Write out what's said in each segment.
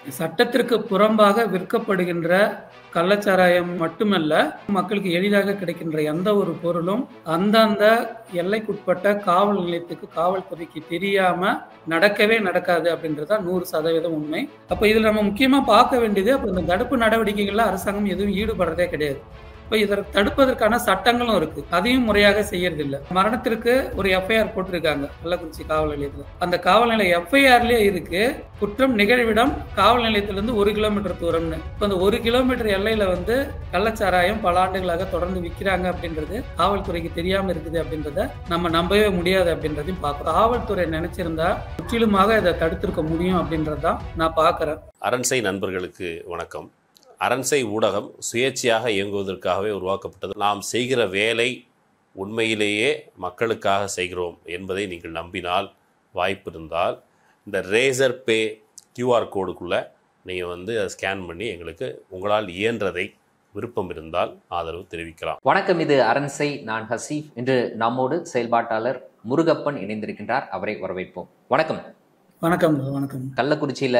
சட்டத்திற்கு புறம்பாக விற்கப்படுகின்ற கள்ளச்சாராயம் மட்டுமல்ல, மக்களுக்கு எளிதாக கிடைக்கின்ற எந்த ஒரு பொருளும் அந்தந்த எல்லைக்குட்பட்ட காவல் நிலையத்துக்கு, காவல்துறைக்கு தெரியாம நடக்கவே நடக்காது அப்படின்றது தான் 100% உண்மை. அப்ப இதுல நம்ம முக்கியமா பார்க்க வேண்டியது, அப்ப இந்த தடுப்பு நடவடிக்கைகள்ல அரசாங்கம் எதுவும் ஈடுபடுறதே கிடையாது. இப்ப இதை தடுப்பதற்கான சட்டங்களும் இருக்கு. அதையும் முறையாக செய்யறதில்ல. மரணத்திற்கு ஒரு எஃப்ஐஆர் போட்டிருக்காங்க கள்ளக்குறிச்சி காவல் நிலையத்தில். அந்த காவல் நிலைய எஃப்ஐஆர்லயே இருக்கு, குற்றம் நிகழ்விடம் காவல் நிலையத்திலிருந்து 1 கிலோமீட்டர் தூரம்னு. இப்ப அந்த 1 கிலோமீட்டர் எல்லையில கள்ளச்சாராயம் பல ஆண்டுகளாக தொடர்ந்து விற்கிறாங்க அப்படின்றது காவல்துறைக்கு தெரியாம இருக்குது அப்படின்றத நம்ம நம்பவே முடியாது அப்படின்றதையும் பார்க்கிறோம். காவல்துறை நினைச்சிருந்தா முற்றிலுமாக இதை தடுத்திருக்க முடியும் அப்படின்றதான் நான் பார்க்கிறேன். அரண்சை நண்பர்களுக்கு வணக்கம். அரண்சை ஊடகம் சுயேட்சையாக இயங்குவதற்காகவே உருவாக்கப்பட்டது. நாம் செய்கிற வேலை உண்மையிலேயே மக்களுக்காக செய்கிறோம் என்பதை நீங்கள் நம்பினால், வாய்ப்பு இருந்தால் இந்த ரேசர் பே கியூஆர் கோடுக்குள்ளே நீங்கள் அதை ஸ்கேன் பண்ணி எங்களுக்கு உங்களால் இயன்றதை விருப்பம் இருந்தால் ஆதரவு தெரிவிக்கலாம். வணக்கம், இது அரண்சை. நான் ஹசீஃப். இன்று நம்மோடு செயல்பாட்டாளர் முருகப்பன் இணைந்திருக்கின்றார். அவரை வரவேற்போம். வணக்கம். வணக்கம். வணக்கம். கள்ளக்குறிச்சியில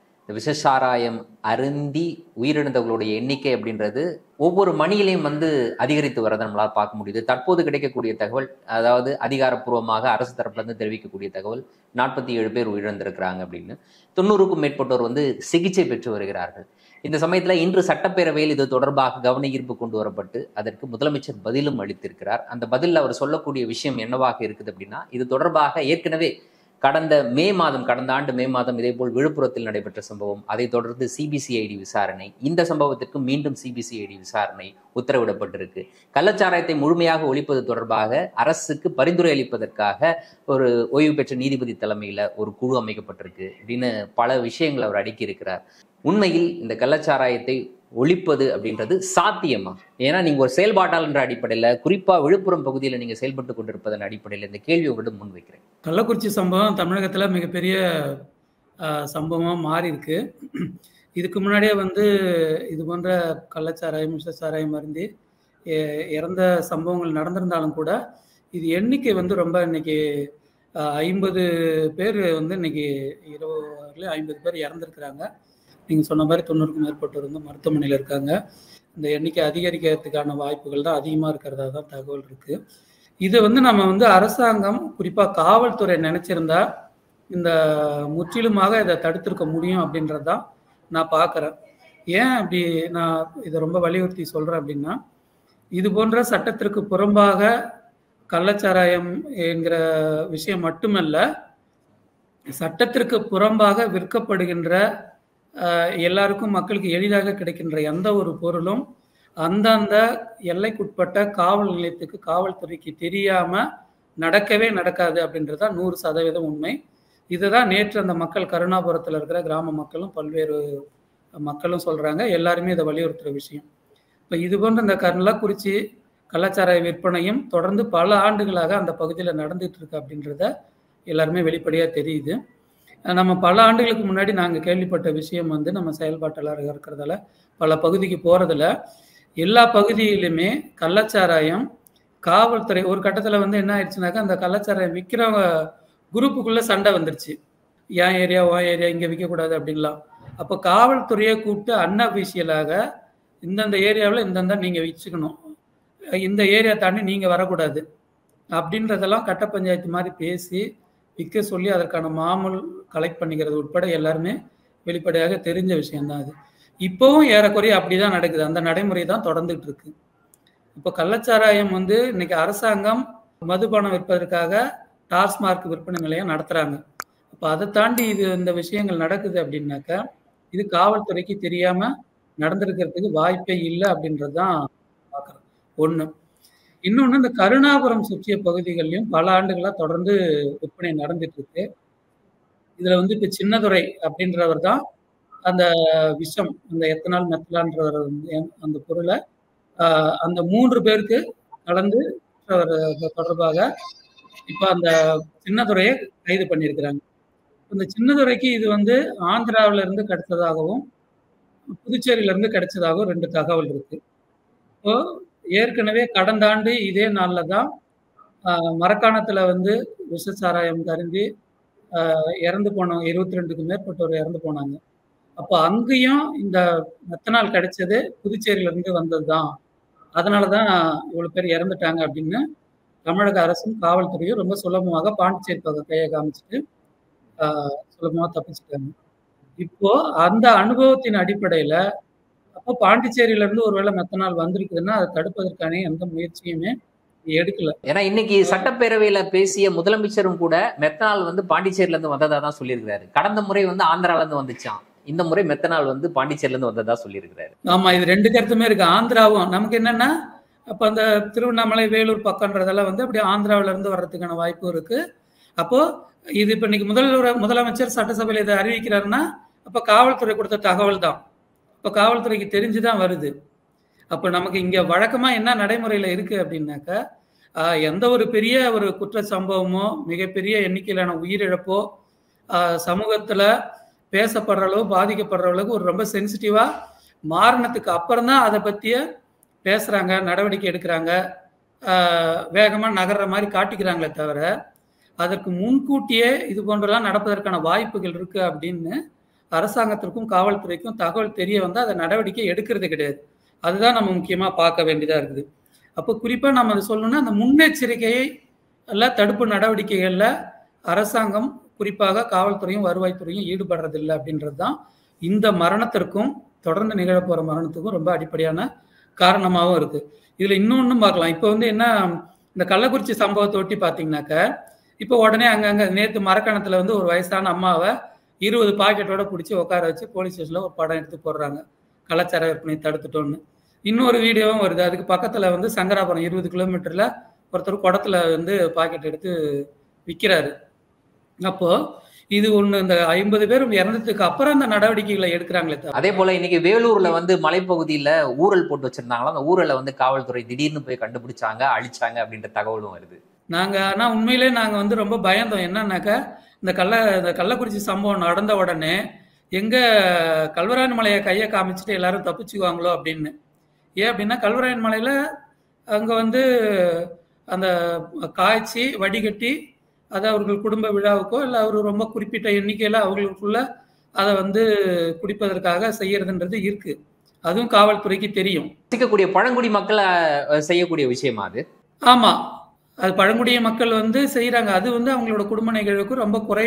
விஷசாராயம் அருந்தி உயிரிழந்தவர்களுடைய எண்ணிக்கை அப்படின்றது ஒவ்வொரு மணியிலையும் அதிகரித்து வரதை நம்மளால் பார்க்க முடியுது. தற்போது கிடைக்கக்கூடிய தகவல், அதாவது அதிகாரப்பூர்வமாக அரசு தரப்புல இருந்து தெரிவிக்கக்கூடிய தகவல், 47 பேர் உயிரிழந்திருக்கிறாங்க அப்படின்னு. 90க்கும் மேற்பட்டோர் சிகிச்சை பெற்று வருகிறார்கள். இந்த சமயத்துல இன்று சட்டப்பேரவையில் இது தொடர்பாக கவன ஈர்ப்பு கொண்டு வரப்பட்டு அதற்கு முதலமைச்சர் பதிலும் அளித்திருக்கிறார். அந்த பதில் அவர் சொல்லக்கூடிய விஷயம் என்னவாக இருக்குது அப்படின்னா, இது தொடர்பாக ஏற்கனவே கடந்த ஆண்டு மே மாதம் இதேபோல் விழுப்புரத்தில் நடைபெற்ற சம்பவம், அதைத் தொடர்ந்து சிபிசிஐடி விசாரணை, இந்த சம்பவத்திற்கு மீண்டும் சிபிசிஐடி விசாரணை உத்தரவிடப்பட்டிருக்கு. கள்ளச்சாராயத்தை முழுமையாக ஒழிப்பது தொடர்பாக அரசுக்கு பரிந்துரை அளிப்பதற்காக ஒரு ஓய்வு பெற்ற நீதிபதி தலைமையில ஒரு குழு அமைக்கப்பட்டிருக்கு அப்படின்னு பல விஷயங்கள் அவர் அடுக்கி இருக்கிறார். உண்மையில் இந்த கள்ளச்சாராயத்தை ஒழிப்பது அப்படின்றது சாத்தியமா? ஏன்னா நீங்க ஒரு செயல்பாட்டாளர் என்ற அடிப்படையில, குறிப்பா விழுப்புரம் பகுதியில் நீங்க செயல்பட்டு கொண்டிருப்பதன் அடிப்படையில் இந்த கேள்வி உங்களிடம் முன்வைக்கிறேன். கள்ளக்குறிச்சி சம்பவம் தமிழகத்துல மிகப்பெரிய சம்பவமா மாறி இருக்கு. இதுக்கு முன்னாடியே இது போன்ற கள்ளச்சாராயம், விஷச்சாராயம் அருந்தி இறந்த சம்பவங்கள் நடந்திருந்தாலும் கூட இது எண்ணிக்கை ரொம்ப இன்னைக்கு 50 பேர் இன்னைக்கு 50 பேர் இறந்துருக்கிறாங்க. நீங்கள் சொன்ன மாதிரி 90க்கும் மேற்பட்டோர் மருத்துவமனையில் இருக்காங்க. இந்த எண்ணிக்கை அதிகரிக்கிறதுக்கான வாய்ப்புகள் தான் அதிகமாக இருக்கிறதா தான் தகவல் இருக்குது. இதை நம்ம அரசாங்கம், குறிப்பாக காவல்துறை நினச்சிருந்தா இந்த முற்றிலுமாக இதை தடுத்திருக்க முடியும் அப்படின்றது தான் நான் பார்க்குறேன். ஏன் அப்படி நான் இதை ரொம்ப வலியுறுத்தி சொல்கிறேன் அப்படின்னா, இது போன்ற சட்டத்திற்கு புறம்பாக கள்ளச்சாராயம் என்கிற விஷயம் மட்டுமல்ல, சட்டத்திற்கு புறம்பாக விற்கப்படுகின்ற எல்லாருக்கும் மக்களுக்கு எளிதாக கிடைக்கின்ற எந்த ஒரு பொருளும் அந்தந்த எல்லைக்குட்பட்ட காவல் நிலையத்துக்கு, காவல்துறைக்கு தெரியாம நடக்கவே நடக்காது அப்படின்றது தான் 100% உண்மை. இதுதான் நேற்று அந்த மக்கள், கருணாபுரத்தில் இருக்கிற கிராம மக்களும் பல்வேறு மக்களும் சொல்றாங்க. எல்லாருமே இதை வலியுறுத்துற விஷயம். இப்போ இது போன்ற இந்த கள்ளக்குறிச்சி கள்ளச்சாராய விற்பனையும் தொடர்ந்து பல ஆண்டுகளாக அந்த பகுதியில் நடந்துட்டு இருக்கு அப்படின்றத எல்லாருமே வெளிப்படையாக தெரியுது. நம்ம பல ஆண்டுகளுக்கு முன்னாடி நாங்கள் கேள்விப்பட்ட விஷயம் நம்ம செயல்பாட்டாளராக இருக்கிறதால பல பகுதிக்கு போகிறதில்ல. எல்லா பகுதியிலுமே கள்ளச்சாராயம், காவல்துறை ஒரு கட்டத்தில் என்ன ஆயிடுச்சுனாக்கா, அந்த கள்ளச்சாராயம் விற்கிறவங்க குரூப்புக்குள்ளே சண்டை வந்துருச்சு. என் ஏரியா, ஓ ஏரியா, இங்கே விற்கக்கூடாது அப்படின்லாம். அப்போ காவல்துறையை கூப்பிட்டு அன்அஃபிஷியலாக இந்தந்த ஏரியாவில் இந்தந்த நீங்கள் வச்சுக்கணும், இந்த ஏரியா தாண்டி நீங்கள் வரக்கூடாது அப்படின்றதெல்லாம் கட்ட பஞ்சாயத்து மாதிரி பேசி விற்க சொல்லி அதற்கான மாமூல் கலெக்ட் பண்ணிக்கிறது உட்பட எல்லாருமே வெளிப்படையாக தெரிஞ்ச விஷயம்தான் அது. இப்போவும் ஏறக்குறைய அப்படிதான் நடக்குது. அந்த நடைமுறை தான் தொடர்ந்துட்டு இருக்கு. இப்போ கள்ளச்சாராயம் இன்னைக்கு அரசாங்கம் மதுபானம் விற்பதற்காக டாஸ்மார்க் விற்பனை நிலையம் நடத்துறாங்க. அப்போ அதை தாண்டி இந்த விஷயங்கள் நடக்குது அப்படின்னாக்கா, இது காவல்துறைக்கு தெரியாம நடந்திருக்கிறதுக்கு வாய்ப்பே இல்லை அப்படின்றதுதான் பார்க்குறோம். ஒன்று. இன்னொன்று, இந்த கருணாபுரம் சுற்றிய பகுதிகளிலும் பல ஆண்டுகளாக தொடர்ந்து விற்பனை நடந்துட்டு இருக்கு. இதுல இப்ப சின்னதுரை அப்படின்றவர் தான் அந்த விஷம், அந்த எத்தனால் மெத்தலான்றவர் அந்த பொருளை அந்த 3 பேருக்கு கலந்து தொடர்பாக இப்ப அந்த சின்னதுரையை கைது பண்ணியிருக்கிறாங்க. இந்த சின்னதுரைக்கு இது ஆந்திராவில இருந்து கிடைச்சதாகவும் புதுச்சேரியில இருந்து கிடைச்சதாகவும் 2 தகவல் இருக்கு. இப்போ ஏற்கனவே கடந்த ஆண்டு இதே நாள்ல தான் மரக்காணத்துல விஷச்சாராயம் அருந்தி இறந்து போனவங்க 22க்கும் மேற்பட்டோர் இறந்து போனாங்க. அப்போ அங்கேயும் இந்த மெத்தனால் கிடைச்சது புதுச்சேரியில இருந்து வந்ததுதான். அதனாலதான் இவ்வளவு பேர் இறந்துட்டாங்க அப்படின்னு தமிழக அரசும் காவல்துறையும் ரொம்ப சுலபமாக பாண்டிச்சேரி பக்கம் கையை காமிச்சிட்டு சுலபமா தப்பிச்சுட்டாங்க. இப்போ அந்த அனுபவத்தின் அடிப்படையில அப்போ பாண்டிச்சேரியில இருந்து ஒருவேளை மெத்தனால் வந்திருக்குதுன்னா அதை தடுப்பதற்கான எந்த முயற்சியுமே எடுக்கல. ஏன்னா இன்னைக்கு சட்டப்பேரவையில பேசிய முதலமைச்சரும் கூட மெத்தனால் வந்து பாண்டிச்சேரியில இருந்து வந்ததா தான் சொல்லியிருக்கிறாரு. கடந்த முறை வந்து ஆந்திரால இருந்து வந்துச்சான், இந்த முறை மெத்தனால் வந்து பாண்டிச்சேரியில இருந்து வந்ததா சொல்லியிருக்கிறாரு. ஆமா, இது ரெண்டு கருத்துமே இருக்கு. ஆந்திராவும் நமக்கு என்னன்னா அப்ப அந்த திருவண்ணாமலை வேலூர் பக்கம்ன்றதெல்லாம் வந்து அப்படி ஆந்திராவில இருந்து வர்றதுக்கான வாய்ப்பு இருக்கு. அப்போ இது இப்ப இன்னைக்கு முதலமைச்சர் சட்டசபையில இதை அறிவிக்கிறாருன்னா அப்ப காவல்துறை கொடுத்த தகவல் தான். இப்ப காவல்துறைக்கு தெரிஞ்சுதான் வருது. அப்ப நமக்கு இங்க வழக்கமா என்ன நடைமுறையில இருக்கு அப்படின்னாக்க எந்த ஒரு பெரிய ஒரு குற்ற சம்பவமோ மிகப்பெரிய எண்ணிக்கையிலான உயிரிழப்போ சமூகத்துல பேசப்படுற அளவு பாதிக்கப்படுற அளவுக்கு ஒரு ரொம்ப சென்சிட்டிவா மாறினத்துக்கு அப்புறம் தான் அதை பத்திய பேசுறாங்க, நடவடிக்கை எடுக்கிறாங்க, வேகமா நகர்ற மாதிரி காட்டிக்கிறாங்களே தவிர அதற்கு முன்கூட்டியே இது போன்றெல்லாம் நடப்பதற்கான வாய்ப்புகள் இருக்கு அப்படின்னு அரசாங்கத்திற்கும் காவல்துறைக்கும் தகவல் தெரிய வந்து அதை நடவடிக்கை எடுக்கிறது கிடையாது. அதுதான் நம்ம முக்கியமா பார்க்க வேண்டியதா இருக்குது. அப்போ குறிப்பா நம்ம அதை சொல்லணும்னா அந்த முன்னெச்சரிக்கையை எல்லாம் தடுப்பு நடவடிக்கைகள்ல அரசாங்கம் குறிப்பாக காவல்துறையும் வருவாய்த்துறையும் ஈடுபடுறதில்லை அப்படின்றது தான் இந்த மரணத்திற்கும் தொடர்ந்து நிகழப்போற மரணத்துக்கும் ரொம்ப அடிப்படையான காரணமாகவும் இருக்கு. இதுல இன்னொன்னும் பார்க்கலாம். இப்போ வந்து என்ன, இந்த கள்ளக்குறிச்சி சம்பவத்தை ஒட்டி பார்த்தீங்கன்னாக்க இப்போ உடனே அங்கங்க நேற்று மரக்கணத்துல வந்து ஒரு வயசான அம்மாவை 20 பாக்கெட்டோட பிடிச்சி உட்கார வச்சு போலீஸ் ஸ்டேஷன்ல ஒரு படம் எடுத்து போடுறாங்க, கலாச்சார விற்பனை தடுத்துட்டோன்னு. இன்னொரு வீடியோவும் வருது. அதுக்கு பக்கத்துல வந்து சங்கராபுரம் 20 கிலோமீட்டர்ல ஒருத்தர் குடத்துல வந்து பாக்கெட் எடுத்து விற்கிறாரு. அப்போ இது ஒண்ணு, இந்த 50 பேரும் இறந்ததுக்கு அப்புறம் அந்த நடவடிக்கைகளை எடுக்கிறாங்களே. அதே போல இன்னைக்கு வேலூர்ல வந்து மலைப்பகுதியில ஊரல் போட்டு வச்சிருந்தாங்களா, அந்த ஊரலை வந்து காவல்துறை திடீர்னு போய் கண்டுபிடிச்சாங்க, அழிச்சாங்க அப்படின்ற தகவலும் வருது. ஆனா உண்மையிலே நாங்க வந்து ரொம்ப பயந்தோம். என்னன்னாக்கா இந்த கள்ளக்குறிச்சி சம்பவம் நடந்த உடனே எங்க கல்வராயன் மலையை கையை காமிச்சிட்டு எல்லாரும் தப்பிச்சுக்குவாங்களோ அப்படின்னு. ஏன் அப்படின்னா கல்வராயன் மலையில அங்க வந்து அந்த காய்ச்சி வடிகட்டி அதை அவர்கள் குடும்ப விழாவுக்கோ இல்லை அவர் ரொம்ப குறிப்பிட்ட எண்ணிக்கையில அவங்களுக்குள்ள அதை வந்து குடிப்பதற்காக செய்யறதுன்றது இருக்கு. அதுவும் காவல்துறைக்கு தெரியும். சிக்கக்கூடிய பழங்குடி மக்களை செய்யக்கூடிய விஷயமா அது? ஆமா, அது பழங்குடிய மக்கள் வந்து செய்யறாங்க. அது வந்து அவங்களோட குடும்ப நிகழ்வுக்கு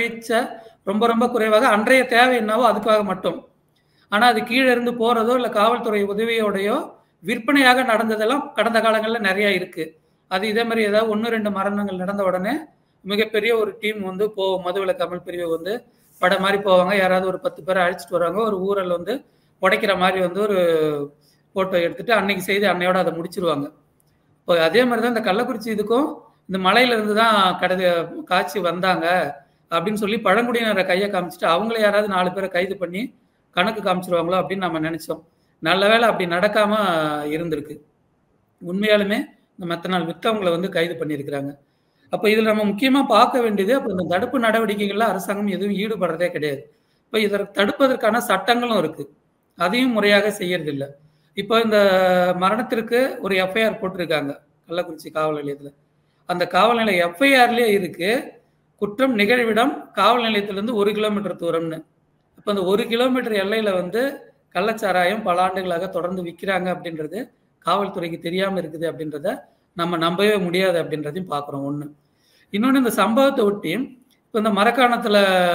ரொம்ப ரொம்ப குறைவாக அன்றைய தேவை என்னவோ அதுக்காக மட்டும். ஆனா அது கீழே இருந்து போறதோ இல்லை காவல்துறை உதவியோடையோ விற்பனையாக நடந்ததெல்லாம் கடந்த காலங்களில் நிறைய இருக்கு. அது இதே மாதிரி ஏதாவது 1-2 மரணங்கள் நடந்த உடனே மிகப்பெரிய ஒரு டீம் வந்து போவோம். மதுவிலக்கு அமல் பிரிவு வந்து படம் மாதிரி போவாங்க. யாராவது ஒரு 10 பேரை அழைச்சிட்டு வருவாங்க. ஒரு ஊரல் வந்து உடைக்கிற மாதிரி வந்து ஒரு போட்டோ எடுத்துட்டு அன்னைக்கு செய்து அன்னையோட அதை முடிச்சிருவாங்க. இப்போ அதே மாதிரி தான் இந்த கள்ளக்குறிச்சி இதுக்கும் இந்த மலையில இருந்து தான் காட்சி வந்தாங்க அப்படின்னு சொல்லி பழங்குடியினரை கையை காமிச்சிட்டு அவங்கள யாராவது 4 பேரை கைது பண்ணி கணக்கு காமிச்சிருவாங்களோ அப்படின்னு நம்ம நினைச்சோம். நல்ல வேளை அப்படி நடக்காம இருந்திருக்கு. உண்மையாலுமே இந்த மெத்தனால் வித்தவங்களை வந்து கைது பண்ணியிருக்கிறாங்க. அப்போ இதில் நம்ம முக்கியமா பார்க்க வேண்டியது, அப்போ இந்த தடுப்பு நடவடிக்கைகள்ல அரசாங்கம் எதுவும் ஈடுபடுறதே கிடையாது. இப்போ இதை தடுப்பதற்கான சட்டங்களும் இருக்கு, அதையும் முறையாக செய்யறது இல்லை. இப்போ இந்த மரணத்திற்கு ஒரு எஃப்ஐஆர் போட்டிருக்காங்க கள்ளக்குறிச்சி காவல் நிலையத்தில். அந்த காவல் நிலைய எஃப்ஐஆர்லேயே இருக்கு குற்றம் நிகழ்விடம் காவல் நிலையத்திலிருந்து 1 கிலோமீட்டர் தூரம்னு. இப்போ அந்த 1 கிலோமீட்டர் எல்லையில வந்து கள்ளச்சாராயம் பல ஆண்டுகளாக தொடர்ந்து விற்கிறாங்க அப்படின்றது காவல்துறைக்கு தெரியாம இருக்குது அப்படின்றத நம்ம நம்பவே முடியாது அப்படின்றதையும் பார்க்குறோம். ஒன்று. இன்னொன்று, இந்த சம்பவத்தை ஒட்டி இப்போ இந்த மரக்காணத்துல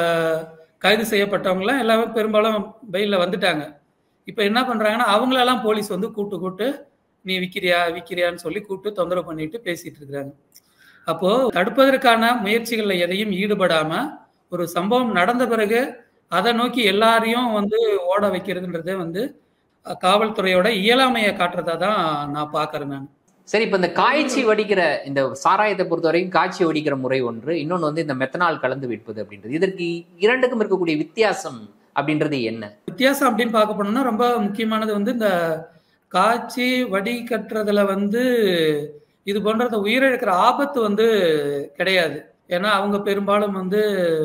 கைது செய்யப்பட்டவங்களாம் எல்லாமே பெரும்பாலும் பெயிலில் வந்துட்டாங்க. இப்போ என்ன பண்றாங்கன்னா அவங்களெல்லாம் போலீஸ் வந்து கூட்டு நீ விற்கிறியான்னு சொல்லி கூப்பிட்டு தொந்தரவு பண்ணிட்டு பேசிட்டு இருக்கிறாங்க. அப்போ தடுப்பதற்கான முயற்சிகளில் எதையும் ஈடுபடாம ஒரு சம்பவம் நடந்த பிறகு அதை நோக்கி எல்லாரையும் வந்து ஓட வைக்கிறதுன்றதே வந்து காவல்துறையோட இயலாமையை காட்டுறதா தான் நான் பார்க்கறேன் நான். சரி, இப்ப இந்த காய்ச்சி வடிக்கிற இந்த சாராயத்தை பொறுத்த வரைக்கும் காய்ச்சி வடிக்கிற முறை ஒன்று, இன்னொன்று வந்து இந்த மெத்தனால் கலந்து விற்பது அப்படின்றது. இதற்கு இரண்டுக்கும் இருக்கக்கூடிய வித்தியாசம் அப்படின்றது என்ன? வித்தியாசம் அப்படின்னு பார்க்க போனோம்னா ரொம்ப முக்கியமானது வந்து இந்த காய்ச்சி வடிகட்டுறதுல வந்து இது போன்ற உயிரிழக்கிற ஆபத்து வந்து கிடையாது. ஏன்னா அவங்க பெரும்பாலும் வந்து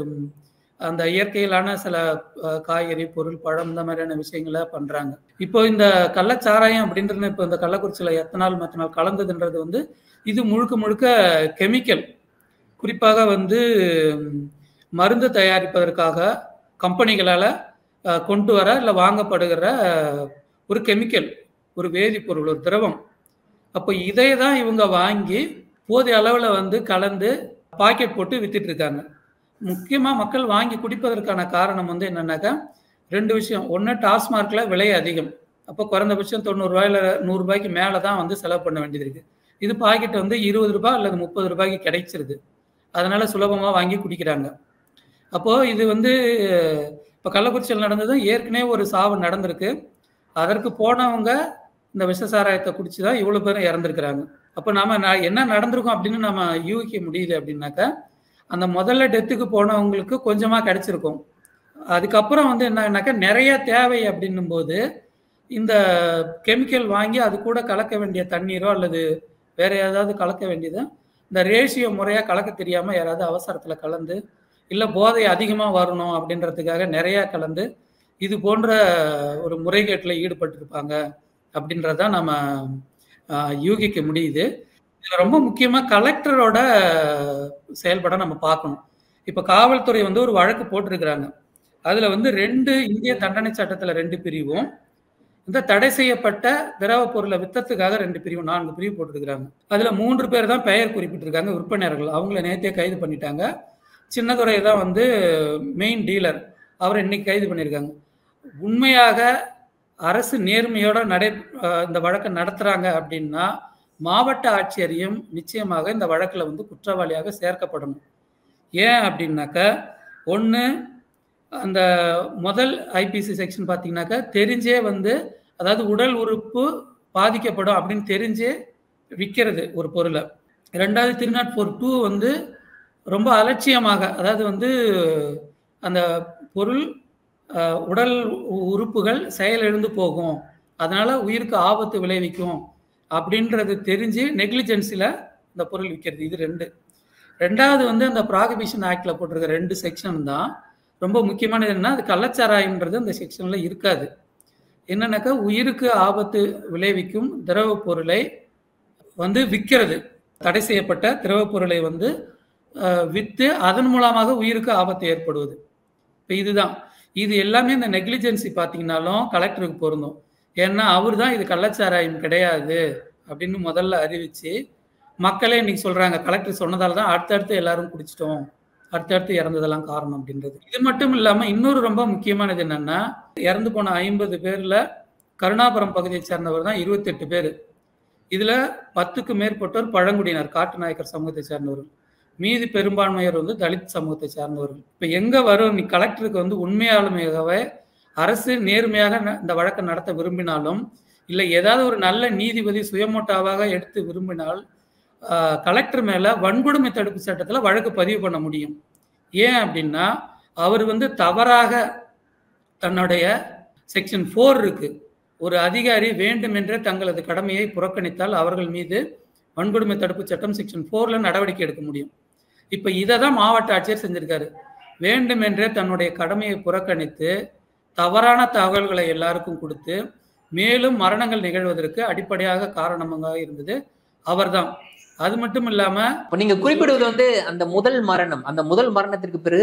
அந்த இயற்கையிலான சில காய்கறி பொருள் பழம் இந்த மாதிரியான விஷயங்களை பண்றாங்க. இப்போ இந்த கள்ளச்சாராயம் அப்படின்றது இப்போ இந்த கள்ளக்குறிச்சியில மெத்தனால் கலந்ததுன்றது வந்து இது முழுக்க கெமிக்கல். குறிப்பாக வந்து மருந்து தயாரிப்பதற்காக கம்பெனிகளால கொண்டு வர இல்லை வாங்கப்படுகிற ஒரு கெமிக்கல், ஒரு வேதிப்பொருள், ஒரு திரவம். அப்போ இதை தான் இவங்க வாங்கி போதிய அளவில் வந்து கலந்து பாக்கெட் போட்டு வித்துட்டு இருக்காங்க. முக்கியமாக மக்கள் வாங்கி குடிப்பதற்கான காரணம் வந்து என்னன்னாக்கா 2 விஷயம். ஒன்று, டாஸ்மார்க்கில் விலை அதிகம். அப்போ குறைந்தபட்சம் 90 ரூபாயில் 100 ரூபாய்க்கு மேலே தான் வந்து செலவு பண்ண வேண்டியது இருக்குது. இது பாக்கெட் வந்து 20 ரூபாய் அல்லது 30 ரூபாய்க்கு கிடைச்சிருது. அதனால சுலபமாக வாங்கி குடிக்கிறாங்க. அப்போது இது வந்து இப்போ கள்ளக்குறிச்சியில் நடந்தது, ஏற்கனவே ஒரு சாவு நடந்திருக்கு. அதற்கு போனவங்க இந்த விஷ சாராயத்தை குடிச்சு தான் இவ்வளோ பேரும் இறந்துருக்குறாங்க. அப்போ நம்ம என்ன நடந்திருக்கும் அப்படின்னு நம்ம யூகிக்க முடியுது. அப்படின்னாக்கா அந்த முதல்ல டெத்துக்கு போனவங்களுக்கு கொஞ்சமாக கிடைச்சிருக்கும். அதுக்கப்புறம் வந்து என்னன்னாக்கா நிறைய தேவை அப்படின்னும் போது இந்த கெமிக்கல் வாங்கி அது கூட கலக்க வேண்டிய தண்ணீரோ அல்லது வேற ஏதாவது கலக்க வேண்டியது, இந்த ரேஷியோ முறையாக கலக்க தெரியாமல் யாராவது அவசரத்தில் கலந்து, இல்லை போதை அதிகமாக வரணும் அப்படின்றதுக்காக நிறையா கலந்து இது போன்ற ஒரு முறைகேட்டில் ஈடுபட்டிருப்பாங்க அப்படின்றதான் நம்ம யூகிக்க முடியுது. இதில் ரொம்ப முக்கியமாக கலெக்டரோட செயல்பட நம்ம பார்க்கணும். இப்போ காவல்துறை வந்து ஒரு வழக்கு போட்டிருக்கிறாங்க. அதில் வந்து 2 இந்திய தண்டனை சட்டத்தில் 2 பிரிவும், இந்த தடை செய்யப்பட்ட திரவ பொருளை வித்தத்துக்காக 2 பிரிவு, 4 பிரிவு போட்டிருக்கிறாங்க. அதில் 3 பேர் தான் பெயர் குறிப்பிட்டிருக்காங்க, விற்பனையாளர்கள். அவங்கள நேற்றே கைது பண்ணிட்டாங்க. சின்னதுரை தான் வந்து மெயின் டீலர், அவரை இன்னைக்கு கைது பண்ணியிருக்காங்க. உண்மையாக அரசு நேர்மையோட இந்த வழக்கை நடத்துகிறாங்க அப்படின்னா மாவட்ட ஆட்சியரையும் நிச்சயமாக இந்த வழக்கில் வந்து குற்றவாளியாக சேர்க்கப்படணும். ஏன் அப்படின்னாக்கா, ஒன்று, அந்த முதல் ஐபிசி செக்ஷன் பார்த்தீங்கன்னாக்கா தெரிஞ்சே வந்து, அதாவது உடல் உறுப்பு பாதிக்கப்படும் அப்படின்னு தெரிஞ்சே விற்கிறது ஒரு பொருளை. 2வது 304(2) வந்து ரொம்ப அலட்சியமாக, அதாவது வந்து அந்த பொருள் உடல் உறுப்புகள் செயலிழந்து போகும், அதனால உயிருக்கு ஆபத்து விளைவிக்கும் அப்படின்றது தெரிஞ்சு நெக்லிஜென்ஸில் இந்த பொருள் விற்கிறது. இது 2. 2வது வந்து அந்த ப்ராகிபிஷன் ஆக்டில் போட்டிருக்க 2 செக்ஷன் தான் ரொம்ப முக்கியமானது. என்னன்னா, அது கள்ளச்சாராயம்ன்றது அந்த செக்ஷனில் இருக்காது. என்னன்னாக்கா, உயிருக்கு ஆபத்து விளைவிக்கும் திரவ பொருளை வந்து விற்கிறது, தடை செய்யப்பட்ட திரவ பொருளை வந்து விற்று அதன் மூலமாக உயிருக்கு ஆபத்து ஏற்படுவது. இப்போ இதுதான், இது எல்லாமே இந்த நெக்லிஜென்சி பார்த்தீங்கன்னாலும் கலெக்டருக்கு பொருந்தும். ஏன்னா அவர் தான் இது கள்ளச்சாராயம் கிடையாது அப்படின்னு முதல்ல அறிவித்து மக்களே இன்னைக்கு சொல்கிறாங்க, கலெக்டர் சொன்னதால தான் அடுத்தடுத்து எல்லாரும் குடிச்சிட்டோம், அடுத்தடுத்து இறந்ததெல்லாம் காரணம் அப்படின்றது. இது மட்டும் இல்லாமல் இன்னொரு ரொம்ப முக்கியமானது என்னன்னா, இறந்து போன 50 பேரில் கருணாபுரம் பகுதியை சேர்ந்தவர் தான் 28 பேர். இதில் 10க்கு மேற்பட்டோர் பழங்குடியினர், காட்டுநாயக்கர் சமூகத்தை சேர்ந்தவர்கள். மீதி பெரும்பான்மையர் வந்து தலித் சமூகத்தை சார்ந்தவர்கள். இப்போ எங்கே வரும், நீ கலெக்டருக்கு வந்து உண்மையாலுமையாகவே அரசு நேர்மையாக இந்த வழக்கை நடத்த விரும்பினாலும், இல்லை ஏதாவது ஒரு நல்ல நீதிபதி சுயமோட்டாவாக எடுத்து விரும்பினால் கலெக்டர் மேலே வன்கொடுமை தடுப்பு சட்டத்தில் வழக்கு பதிவு பண்ண முடியும். ஏன் அப்படின்னா, அவர் வந்து தவறாக தன்னுடைய செக்ஷன் 4 இருக்கு, ஒரு அதிகாரி வேண்டுமென்றே தங்களது கடமையை புறக்கணித்தால் அவர்கள் மீது வன்கொடுமை தடுப்பு சட்டம் செக்ஷன் 4ல் நடவடிக்கை எடுக்க முடியும். இப்போ இதை தான் மாவட்ட ஆட்சியர் செஞ்சிருக்காரு. வேண்டுமென்றே தன்னுடைய கடமையை புறக்கணித்து தவறான தகவல்களை எல்லாருக்கும் கொடுத்து மேலும் மரணங்கள் நிகழ்வதற்கு அடிப்படையாக காரணமாக இருந்தது அவர்தான். அது மட்டும் இல்லாம, நீங்க குறிப்பிடுவது வந்து அந்த முதல் மரணத்திற்கு பிறகு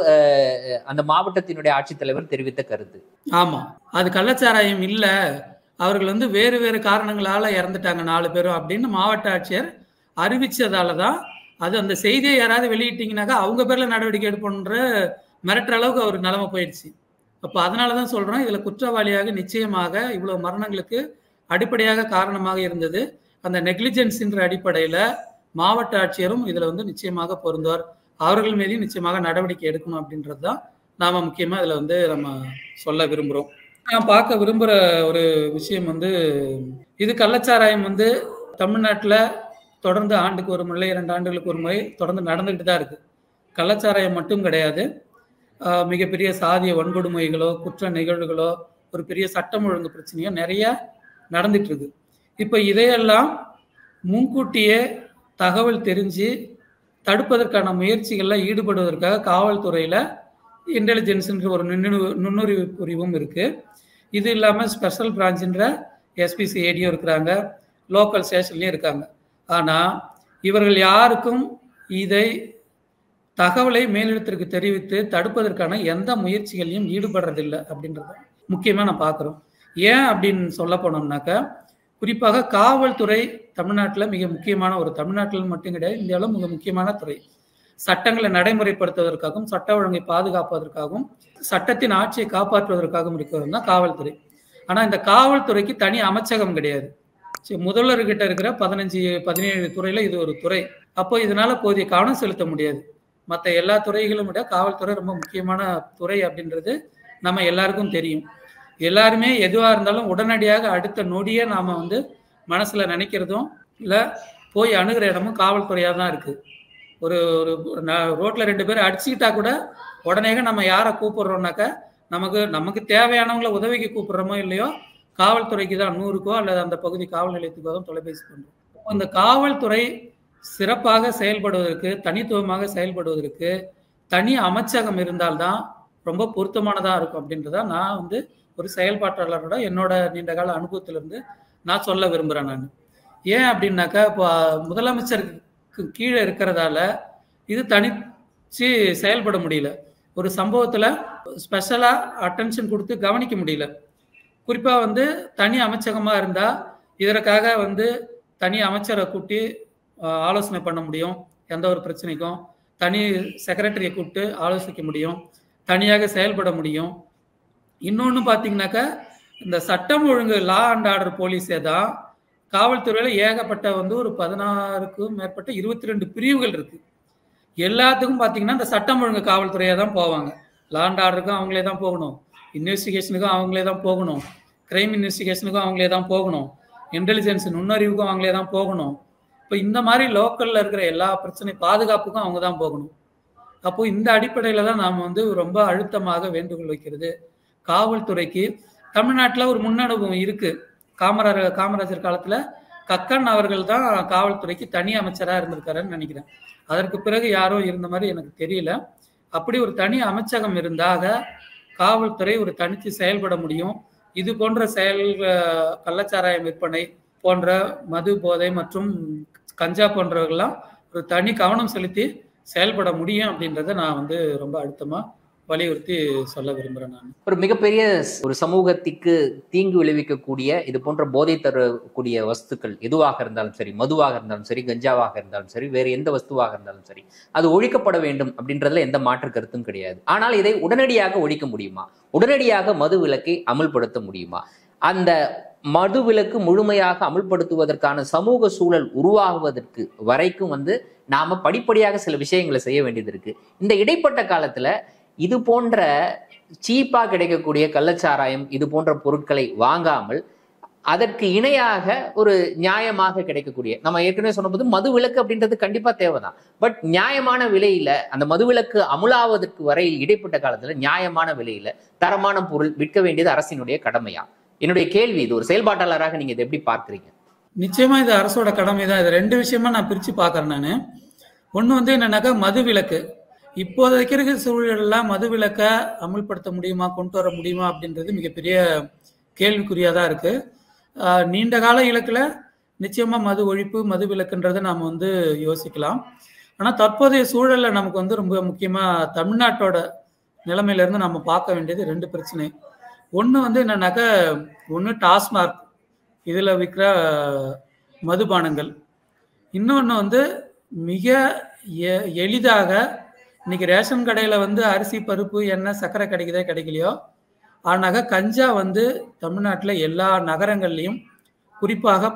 அந்த மாவட்டத்தினுடைய ஆட்சித்தலைவர் தெரிவித்த கருத்து. ஆமா, அது கள்ளச்சாராயம் இல்ல, அவர்கள் வந்து வேறு வேறு காரணங்களால இறந்துட்டாங்க 4 பேரும் அப்படின்னு மாவட்ட ஆட்சியர் அறிவிச்சதால தான் அது. அந்த செய்தியை யாராவது வெளியிட்டீங்கன்னாக்கா அவங்க பேர்ல நடவடிக்கை எடுப்போன்ற மிரட்டுற அளவுக்கு அவர் நிலைமை போயிடுச்சு. அப்போ அதனாலதான் சொல்றோம், இதுல குற்றவாளியாக நிச்சயமாக இவ்வளவு மரணங்களுக்கு அடிப்படையாக காரணமாக இருந்தது அந்த நெக்லிஜென்ஸ்ன்ற அடிப்படையில மாவட்ட ஆட்சியரும் இதுல வந்து நிச்சயமாக பொருந்துவார். அவர்கள் மீது நிச்சயமாக நடவடிக்கை எடுக்கணும் அப்படின்றது தான் நாம முக்கியமா இதுல வந்து நம்ம சொல்ல விரும்புறோம். நான் பார்க்க விரும்புகிற ஒரு விஷயம் வந்து, இது கள்ளச்சாராயம் வந்து தமிழ்நாட்டில் தொடர்ந்து ஆண்டுக்கு ஒரு முறை 2 ஆண்டுகளுக்கு ஒரு முறை தொடர்ந்து நடந்துக்கிட்டு தான் இருக்குது. கள்ளச்சாராயம் மட்டும் கிடையாது, மிகப்பெரிய சாதிய வன்கொடுமைகளோ குற்ற நிகழ்வுகளோ ஒரு பெரிய சட்டம் ஒழுங்கு பிரச்சனையோ நிறைய நடந்துட்டு இருக்கு. இப்போ இதையெல்லாம் முன்கூட்டியே தகவல் தெரிஞ்சு தடுப்பதற்கான முயற்சிகளில் ஈடுபடுவதற்காக காவல்துறையில் இன்டெலிஜென்ஸ்ன்ற ஒரு நுண்ணுறிவு பிரிவும் இருக்குது. இது இல்லாமல் ஸ்பெஷல் பிரான்ச்சுன்ற எஸ்பிசிஐடியும் இருக்கிறாங்க, லோக்கல் ஸ்டேஷன்லேயும் இருக்காங்க. ஆனால் இவர்கள் யாருக்கும் இதை தகவலை மேலிடத்திற்கு தெரிவித்து தடுப்பதற்கான எந்த முயற்சிகளையும் ஈடுபடுறதில்லை அப்படின்றத முக்கியமாக நான் பார்க்குறோம். ஏன் அப்படின்னு சொல்ல போனோம்னாக்கா, குறிப்பாக காவல்துறை தமிழ்நாட்டில் மிக முக்கியமான ஒரு, தமிழ்நாட்டில் மட்டும் கிடையாது, இந்தியாவில் மிக முக்கியமான துறை. சட்டங்களை நடைமுறைப்படுத்துவதற்காகவும் சட்ட ஒழுங்கை பாதுகாப்பதற்காகவும் சட்டத்தின் ஆட்சியை காப்பாற்றுவதற்காகவும் இருக்கிறது தான் காவல்துறை. ஆனால் இந்த காவல்துறைக்கு தனி அமைச்சகம் கிடையாது. முதல்வர்கிட்ட இருக்கிற 15-17 துறையில் இது ஒரு துறை. அப்போ இதனால போதிய கவனம் செலுத்த முடியாது. மற்ற எல்லா துறைகளும் விட காவல்துறை ரொம்ப முக்கியமான துறை அப்படின்றது நம்ம எல்லாருக்கும் தெரியும். எல்லாருமே எதுவாக இருந்தாலும் உடனடியாக அடுத்த நொடியே நாம் வந்து மனசில் நினைக்கிறதும் இல்லை போய் அணுகிற இடமும் காவல்துறையாக தான் இருக்குது. ஒரு ரோட்டில் 2 பேர் அடிச்சுக்கிட்டா கூட உடனே நம்ம யாரை கூப்பிடுறோம்னாக்கா, நமக்கு தேவையானவங்களை உதவிக்கு கூப்பிடுறோமோ இல்லையோ, காவல்துறைக்கு தான் 100க்கோ அல்லது அந்த பகுதி காவல் நிலையத்துக்கோ தான் தொலைபேசி பண்ணுறோம். இந்த காவல்துறை சிறப்பாக செயல்படுவதற்கு, தனித்துவமாக செயல்படுவதற்கு தனி அமைச்சகம் இருந்தால்தான் ரொம்ப பொருத்தமானதாக இருக்கும் அப்படின்றத நான் வந்து ஒரு செயல்பாட்டாளரோட என்னோட நீண்ட கால அனுபவத்திலிருந்து நான் சொல்ல விரும்புகிறேன். நான் ஏன் அப்படின்னாக்கா, இப்போ முதலமைச்சருக்கு கீழே இருக்கிறதால இது தனிச்சு செயல்பட முடியல. ஒரு சம்பவத்தில் ஸ்பெஷலாக அட்டென்ஷன் கொடுத்து கவனிக்க முடியல. குறிப்பாக வந்து தனி அமைச்சகமாக இருந்தால் இதற்காக வந்து தனி அமைச்சரை கூட்டி ஆலோசனை பண்ண முடியும். எந்த ஒரு பிரச்சனைக்கும் தனி செக்ரட்டரியை கூப்பிட்டு ஆலோசிக்க முடியும், தனியாக செயல்பட முடியும். இன்னொன்று பார்த்தீங்கன்னாக்கா, இந்த சட்டம் ஒழுங்கு லா அண்ட் ஆர்டர் போலீஸே தான் காவல்துறையில் ஏகப்பட்ட வந்து ஒரு 16க்கும் மேற்பட்ட 22 பிரிவுகள் இருக்குது. எல்லாத்துக்கும் பார்த்தீங்கன்னா இந்த சட்டம் ஒழுங்கு காவல்துறையாக தான் போவாங்க. லா அண்ட் ஆர்டருக்கும் அவங்களே தான் போகணும், இன்வெஸ்டிகேஷனுக்கும் அவங்களே தான் போகணும், கிரைம் இன்வெஸ்டிகேஷனுக்கும் அவங்களே தான் போகணும், இன்டெலிஜென்ஸ் நுண்ணறிவுக்கும் அவங்களே தான் போகணும். இப்போ இந்த மாதிரி லோக்கலில் இருக்கிற எல்லா பிரச்சனை பாதுகாப்புக்கும் அவங்க தான் போகணும். அப்போது இந்த அடிப்படையில் தான் நாம் வந்து ரொம்ப அழுத்தமாக வேண்டுகோள் வைக்கிறது. காவல்துறைக்கு தமிழ்நாட்டில் ஒரு முன்னனுபவம் இருக்குது. காமராஜர் காலத்தில் கக்கன் அவர்கள் தான் காவல்துறைக்கு தனி அமைச்சராக இருந்திருக்காருன்னு நினைக்கிறேன். அதற்கு பிறகு யாரும் இருந்த மாதிரி எனக்கு தெரியல. அப்படி ஒரு தனி அமைச்சகம் இருந்தாக காவல்துறை ஒரு தனித்து செயல்பட முடியும். இது போன்ற கள்ளச்சாராயம் விற்பனை போன்ற மது போதை மற்றும் கஞ்சா போன்றவர்கள்லாம் ஒரு தனி கவனம் செலுத்தி செயல்பட முடியும் அப்படின்றத நான் வந்து ரொம்ப அழுத்தமாக வலியுறுத்தி சொல்ல விரும்புகிறேன். நான் ஒரு மிகப்பெரிய ஒரு சமூகத்திற்கு தீங்கு விளைவிக்கக்கூடிய இது போன்ற போதை தரக்கூடிய வஸ்துக்கள் எதுவாக இருந்தாலும் சரி, மதுவாக இருந்தாலும் சரி, கஞ்சாவாக இருந்தாலும் சரி, வேறு எந்த வஸ்துவாக இருந்தாலும் சரி, அது ஒழிக்கப்பட வேண்டும் அப்படின்றதுல எந்த மாற்று கருத்தும் கிடையாது. ஆனால் இதை உடனடியாக ஒழிக்க முடியுமா? உடனடியாக மது விலக்கை அமுல்படுத்த முடியுமா? அந்த மது விலக்கு முழுமையாக அமுல்படுத்துவதற்கான சமூக சூழல் உருவாகுவதற்கு வரைக்கும் வந்து நாம படிப்படியாக சில விஷயங்களை செய்ய வேண்டியது இருக்கு. இந்த இடைப்பட்ட காலத்துல இது போன்ற சீப்பா கிடைக்கக்கூடிய கள்ளச்சாராயம் இது போன்ற பொருட்களை வாங்காமல் அதற்கு இணையாக ஒரு நியாயமாக கிடைக்கக்கூடிய, நம்ம ஏற்கனவே சொன்னபோது மது விலக்கு அப்படின்றது கண்டிப்பா தேவைதான். பட் நியாயமான விலையில அந்த மது விலக்கு அமுலாவதற்கு வரையில் இடைப்பட்ட காலத்துல நியாயமான விலையில தரமான பொருள் விற்க வேண்டியது அரசினுடைய கடமையா? என்னுடைய கேள்வி இது. ஒரு செயல்பாட்டாளராக நீங்க இதை எப்படி பார்க்குறீங்க? நிச்சயமா இது அரசோட கடமை தான். இது 2 விஷயமா நான் பிரித்து பார்க்குறேன். நான் ஒன்று வந்து என்னன்னாக்கா, மது விலக்கு இப்போதைக்கு இருக்கிற சூழலெல்லாம் மது விலக்கை அமுல்படுத்த முடியுமா, கொண்டு வர முடியுமா அப்படின்றது மிகப்பெரிய கேள்விக்குறியாக தான் இருக்குது. நீண்ட கால இலக்கில் நிச்சயமாக மது ஒழிப்பு, மது விலக்குன்றதை நாம் வந்து யோசிக்கலாம். ஆனால் தற்போதைய சூழலில் நமக்கு வந்து ரொம்ப முக்கியமாக தமிழ்நாட்டோட நிலைமையிலேருந்து நம்ம பார்க்க வேண்டியது 2 பிரச்சனை. ஒன்று வந்து என்னன்னாக்கா, ஒன்று டாஸ்மார்க் இதில் விற்கிற மதுபானங்கள். இன்னொன்று வந்து மிக எளிதாக இன்னைக்கு ரேஷன் கடையில் வந்து அரிசி, பருப்பு, எண்ணெய், சர்க்கரை கிடைக்கலையோ, ஆனாக்க கஞ்சா வந்து தமிழ்நாட்டில் எல்லா நகரங்கள்லையும் குறிப்பாக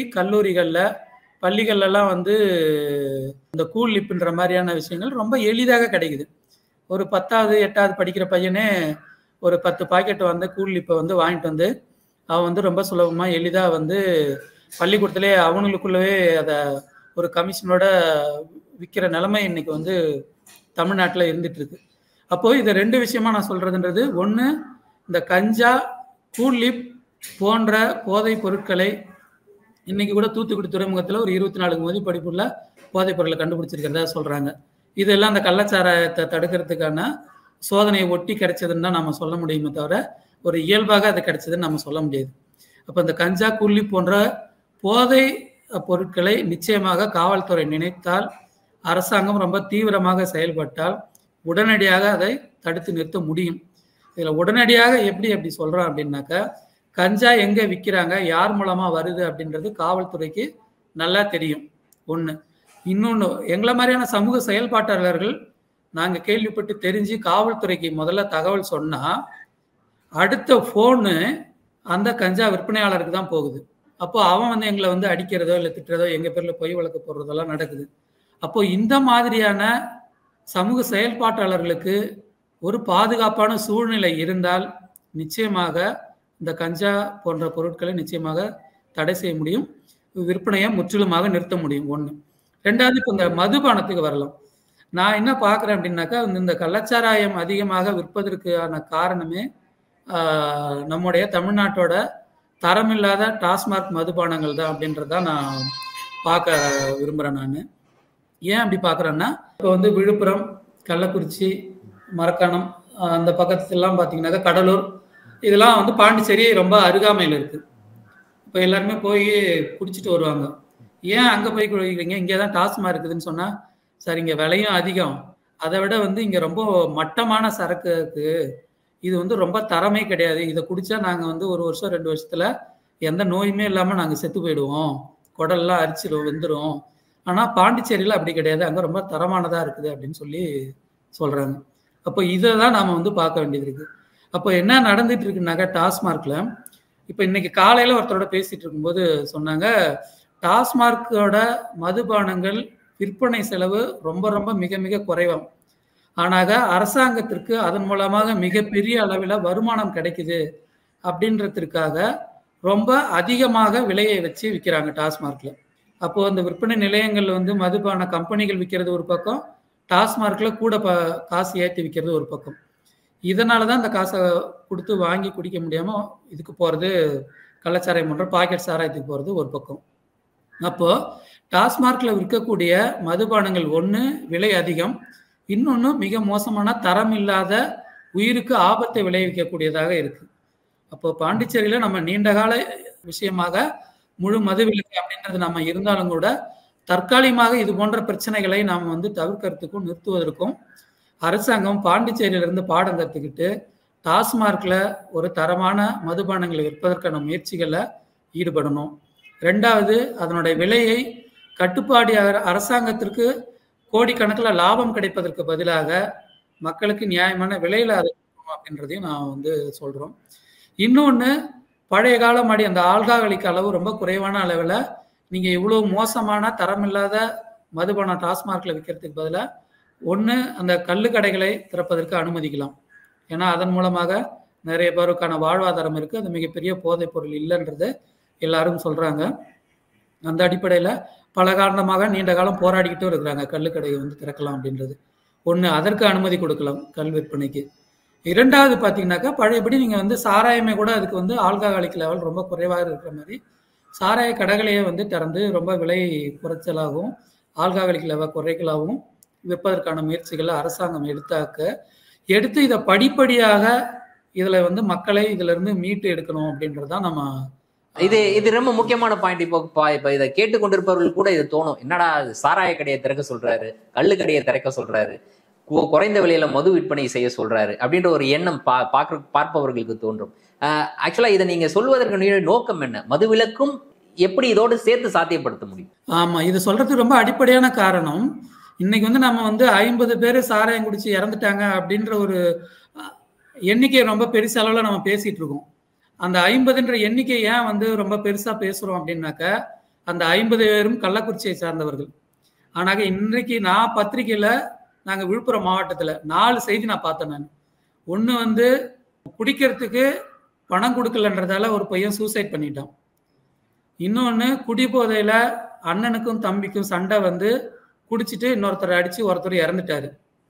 பள்ளிகள்லாம் வந்து இந்த கூல் லிப்புன்ற மாதிரியான விஷயங்கள் ரொம்ப எளிதாக கிடைக்குது. ஒரு 10வது 8வது படிக்கிற பையனே ஒரு 10 பாக்கெட் வந்து கூல் லிப்பை வந்து வாங்கிட்டு வந்து அவன் வந்து ரொம்ப சுலபமாக எளிதாக வந்து பள்ளிக்கூடத்திலே அவங்களுக்குள்ளவே அதை ஒரு கமிஷனோட விற்கிற நிலைமை இன்னைக்கு வந்து தமிழ்நாட்டில் இருந்துட்டு இருக்கு. அப்போது இதை 2 விஷயமா நான் சொல்றதுன்றது, ஒன்று இந்த கஞ்சா, கூல் லிப் போன்ற போதைப் பொருட்களை இன்னைக்கு கூட தூத்துக்குடி துறைமுகத்தில் ஒரு 24 மதி படிப்புள்ள போதைப் பொருட்களை கண்டுபிடிச்சிருக்கிறதா சொல்றாங்க. இதெல்லாம் அந்த கள்ளச்சாராயத்தை தடுக்கிறதுக்கான சோதனையை ஒட்டி கிடைச்சதுன்னு தான் நம்ம சொல்ல முடியுமே தவிர ஒரு இயல்பாக அது கிடைச்சதுன்னு நம்ம சொல்ல முடியாது. அப்போ இந்த கஞ்சா, கூல் லிப் போன்ற போதை பொருட்களை நிச்சயமாக காவல்துறை நினைத்தால் அரசாங்கம் ரொம்ப தீவிரமாக செயல்பட்டால் உடனடியாக அதை தடுத்து நிறுத்த முடியும். இதில் உடனடியாக அப்படி சொல்கிறோம் அப்படின்னாக்கா, கஞ்சா எங்கே விற்கிறாங்க, யார் மூலமாக வருது அப்படின்றது காவல்துறைக்கு நல்லா தெரியும். ஒன்று. இன்னொன்று, எங்களை மாதிரியான சமூக செயல்பாட்டாளர்கள் நாங்கள் கேள்விப்பட்டு தெரிஞ்சு காவல்துறைக்கு முதல்ல தகவல் சொன்னால் அடுத்த ஃபோனு அந்த கஞ்சா விற்பனையாளருக்கு தான் போகுது. அப்போ அவன் எங்களை அடிக்கிறதோ இல்லை திட்டுறதோ, எங்கள் பேரில் பொய் வழக்கு போடுறதெல்லாம் நடக்குது. அப்போ இந்த மாதிரியான சமூக செயல்பாட்டாளர்களுக்கு ஒரு பாதுகாப்பான சூழ்நிலை இருந்தால் நிச்சயமாக இந்த கஞ்சா போன்ற பொருட்களை நிச்சயமாக தடை செய்ய முடியும், விற்பனையை முற்றிலுமாக நிறுத்த முடியும். ஒன்று. ரெண்டாவது, இப்போ இந்த மதுபானத்துக்கு வரலாம். நான் என்ன பார்க்குறேன் அப்படின்னாக்கா, இந்த கள்ளச்சாராயம் அதிகமாக விற்பதற்கான காரணமே நம்முடைய தமிழ்நாட்டோட தரமில்லாத டாஸ்மாக் மதுபானங்கள் தான் அப்படின்றதான் நான் பார்க்க விரும்புகிறேன். நான் ஏன் அப்படி பார்க்குறேன்னா, இப்போ விழுப்புரம், கள்ளக்குறிச்சி, மரக்காணம் அந்த பக்கத்துலாம் பார்த்தீங்கன்னாக்கா கடலூர், இதெல்லாம் பாண்டிச்சேரி ரொம்ப அருகாமையில் இருக்குது. இப்போ எல்லாருமே போய் குடிச்சிட்டு வருவாங்க. ஏன் அங்கே போய் குடிக்கிறீங்க, இங்கே தான் டாஸ்மாக் இருக்குதுன்னு சொன்னால், சார் இங்கே விலையும் அதிகம், அதை விட இங்கே ரொம்ப மட்டமான சரக்குக்கு இது ரொம்ப தரமே கிடையாது, இதை குடித்தா நாங்கள் 1 வருஷம் 2 வருஷத்தில் எந்த நோயுமே இல்லாமல் நாங்கள் செத்து போயிடுவோம், குடல்லாம் அரிச்சிடும் வெந்துடும். ஆனால் பாண்டிச்சேரியில் அப்படி கிடையாது, அங்கே ரொம்ப தரமானதாக இருக்குது அப்படின்னு சொல்லி சொல்கிறாங்க. அப்போ இதை தான் நாம் பார்க்க வேண்டியது இருக்குது. அப்போ என்ன நடந்துட்டு இருக்குனாக்கா, டாஸ்மார்க்கில் இப்போ இன்னைக்கு காலையில் ஒருத்தரோட பேசிகிட்டு இருக்கும்போது சொன்னாங்க, டாஸ்மார்க்கோட மதுபானங்கள் விற்பனை செலவு ரொம்ப ரொம்ப மிக மிக குறைவாம். ஆனாக அரசாங்கத்திற்கு அதன் மூலமாக மிகப்பெரிய அளவில் வருமானம் கிடைக்குது அப்படின்றதுக்காக ரொம்ப அதிகமாக விலையை வச்சு விற்கிறாங்க டாஸ்மார்க்கில். அப்போது அந்த விற்பனை நிலையங்கள் மதுபான கம்பெனிகள் விற்கிறது ஒரு பக்கம், டாஸ்மார்க்கில் கூட காசு ஏற்றி விற்கிறது ஒரு பக்கம். இதனால தான் இந்த காசை கொடுத்து வாங்கி குடிக்க முடியாமல் இதுக்கு போகிறது, கள்ளச்சாராயம் போன்ற பாக்கெட் சாராயத்துக்கு போகிறது ஒரு பக்கம். அப்போது டாஸ்மார்க்கில் விற்கக்கூடிய மதுபானங்கள் ஒன்று விலை அதிகம், இன்னொன்று மிக மோசமான தரம் இல்லாத உயிருக்கு ஆபத்தை விளைவிக்கக்கூடியதாக இருக்குது. அப்போ பாண்டிச்சேரியில் நம்ம நீண்டகால விஷயமாக முழு மதுவிலக்கு அப்படின்றது நம்ம இருந்தாலும் கூட தற்காலிகமாக இது போன்ற பிரச்சனைகளை நாம் தவிர்க்கிறதுக்கும் நிறுத்துவதற்கும் அரசாங்கம் பாண்டிச்சேரியிலிருந்து பாடம் கற்றுக்கிட்டு டாஸ்மார்க்கில் ஒரு தரமான மதுபானங்களை விற்பதற்கான முயற்சிகளில் ஈடுபடணும். ரெண்டாவது, அதனுடைய விலையை கட்டுப்பாடு அரசாங்கத்திற்கு கோடிக்கணக்கில் லாபம் கிடைப்பதற்கு பதிலாக மக்களுக்கு நியாயமான விலையில் அதை அப்படின்றதையும் நான் சொல்கிறோம். இன்னொன்று, பழைய காலம் மாதிரி அந்த ஆல்கஹாலிக் அளவு ரொம்ப குறைவான அளவில் நீங்கள் இவ்வளோ மோசமான தரமில்லாத மதுபானம் டாஸ்மார்க்கில் விற்கிறதுக்கு பதிலாக ஒன்று அந்த கள்ளுக்கடைகளை திறப்பதற்கு அனுமதிக்கலாம். ஏன்னா அதன் மூலமாக நிறைய பேருக்கான வாழ்வாதாரம் இருக்குது, அது மிகப்பெரிய போதைப் பொருள் இல்லைன்றது எல்லாரும் சொல்கிறாங்க. அந்த அடிப்படையில் பல காரணமாக நீண்ட காலம் போராடிக்கிட்டும் இருக்கிறாங்க கள்ளுக்கடையை திறக்கலாம் அப்படின்றது. ஒன்று, அதற்கு அனுமதி கொடுக்கலாம் கல் விற்பனைக்கு. இரண்டாவது பார்த்தீங்கன்னாக்கா, பழையபடி நீங்கள் சாராயமே கூட அதுக்கு ஆல்கஹாலிக் லெவல் ரொம்ப குறைவாக இருக்கிற மாதிரி சாராய கடைகளையே திறந்து ரொம்ப விலை குறைச்சலாகவும் ஆல்கஹாலிக் லெவல் குறைக்கலாகவும் விற்பதற்கான முயற்சிகளை அரசாங்கம் எடுத்து இதை படிப்படியாக இதில் மக்களை இதிலிருந்து மீட்டு எடுக்கணும் அப்படின்றதான் நம்ம. இது ரொம்ப முக்கியமான பாயிண்ட். இப்போ இதை கேட்டுக்கொண்டிருப்பவர்கள் கூட இது தோணும், என்னடா சாராய கடையை திறக்க சொல்றாரு, கள்ளு கடையை திறக்க சொல்றாரு, குறைந்த விலையில மது விற்பனை செய்ய சொல்றாரு அப்படின்ற ஒரு எண்ணம் பார்ப்பவர்களுக்கு தோன்றும். ஆக்சுவலா இதை நீங்க சொல்வதற்கு நோக்கம் என்ன? மதுவிலக்கும் எப்படி இதோடு சேர்த்து சாத்தியப்படுத்த முடியும்? ஆமா, இது சொல்றதுக்கு ரொம்ப அடிப்படையான காரணம், இன்னைக்கு நம்ம 50 பேர் சாராயம் குடிச்சு இறந்துட்டாங்க அப்படின்ற ஒரு எண்ணிக்கை ரொம்ப பெருசு அளவில் நம்ம பேசிட்டு இருக்கோம். அந்த 50ன்ற எண்ணிக்கை ஏன் ரொம்ப பெருசா பேசுறோம் அப்படின்னாக்க, அந்த 50 பேரும் கள்ளக்குறிச்சியை சார்ந்தவர்கள். ஆனாக்க இன்றைக்கு நான் பத்திரிகையில நாங்கள் விழுப்புரம் மாவட்டத்தில் 4 செய்தி நான் பார்த்தேன். நான் ஒன்று குடிக்கிறதுக்கு பணம் கொடுக்கலன்றதால ஒரு பையன் சூசைட் பண்ணிட்டான். இன்னொன்று, குடிபோதையில் அண்ணனுக்கும் தம்பிக்கும் சண்டை குடிச்சிட்டு இன்னொருத்தரை அடித்து ஒருத்தர் இறந்துட்டாரு.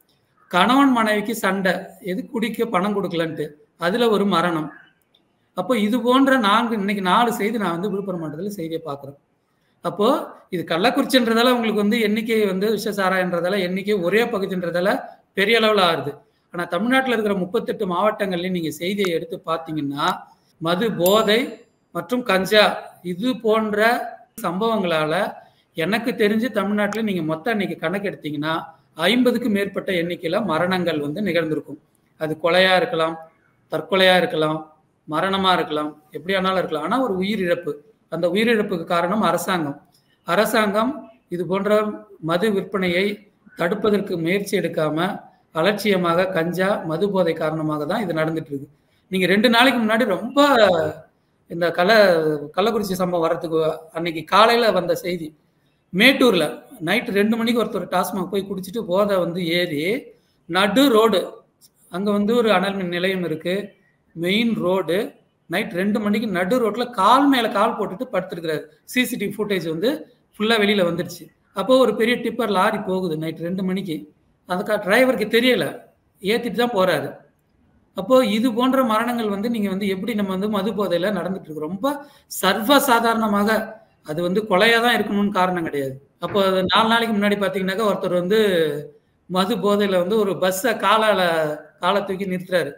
கணவன் மனைவிக்கு சண்டை, எது குடிக்க பணம் கொடுக்கலன்ட்டு, அதில் ஒரு மரணம். அப்போ இது போன்ற இன்னைக்கு 4 செய்தி நான் விழுப்புரம் மாவட்டத்தில் செய்தியை பார்க்குறேன். அப்போது இது கள்ளக்குறிச்சின்றதால உங்களுக்கு எண்ணிக்கை விஷசாராயன்றதால எண்ணிக்கை ஒரே பகுதின்றதால பெரிய அளவில் ஆகுது. ஆனால் தமிழ்நாட்டில் இருக்கிற 38 மாவட்டங்கள்லையும் நீங்கள் செய்தியை எடுத்து பார்த்தீங்கன்னா, மது போதை மற்றும் கஞ்சா இது போன்ற சம்பவங்களால் எனக்கு தெரிஞ்சு தமிழ்நாட்டில் நீங்கள் மொத்தம் இன்னைக்கு கணக்கு எடுத்தீங்கன்னா 50க்கும் மேற்பட்ட எண்ணிக்கையில் மரணங்கள் வந்து நிகழ்ந்திருக்கும். அது கொலையாக இருக்கலாம், தற்கொலையாக இருக்கலாம், மரணமாக இருக்கலாம், எப்படியானாலும் இருக்கலாம். ஆனால் ஒரு உயிரிழப்பு, அந்த உயிரிழப்புக்கு காரணம் அரசாங்கம் இது போன்ற மது விற்பனையை தடுப்பதற்கு முயற்சி எடுக்காம அலட்சியமாக கஞ்சா மது போதை காரணமாக தான் இது நடந்துட்டு இருக்கு. நீங்க 2 நாளைக்கு முன்னாடி ரொம்ப இந்த கள்ளக்குறிச்சி சம்பவம் வர்றதுக்கு அன்னைக்கு காலையில வந்த செய்தி, மேட்டூர்ல நைட்டு 2 மணிக்கு ஒருத்தர் டாஸ்மாக் போய் குடிச்சிட்டு போதை வந்து ஏறி நடு ரோடு, அங்க வந்து ஒரு அனல் மின் நிலையம் இருக்கு, மெயின் ரோடு, நைட் 2 மணிக்கு நடு ரோட்ல கால் மேல கால் போட்டுட்டு படுத்திருக்கிறாரு. சிசிடிவி ஃபுட்டேஜ் வந்து ஃபுல்லா வெளியில வந்துருச்சு. அப்போ ஒரு பெரிய டிப்பர் லாரி போகுது நைட் 2 மணிக்கு, அதுக்கு டிரைவருக்கு தெரியல, ஏத்திட்டு தான் போறாரு. அப்போ இது போன்ற மரணங்கள் வந்து நீங்க வந்து எப்படி நம்ம வந்து மது போதையில நடந்துட்டு இருக்கு, ரொம்ப சர்வசாதாரணமாக. அது வந்து கொலையா தான் இருக்கணும்னு காரணம் கிடையாது. அப்போ 4 நாளைக்கு முன்னாடி பாத்தீங்கன்னாக்கா ஒருத்தர் வந்து மது போதையில வந்து ஒரு பஸ்ஸை காலை தூக்கி நிறுத்துறாரு.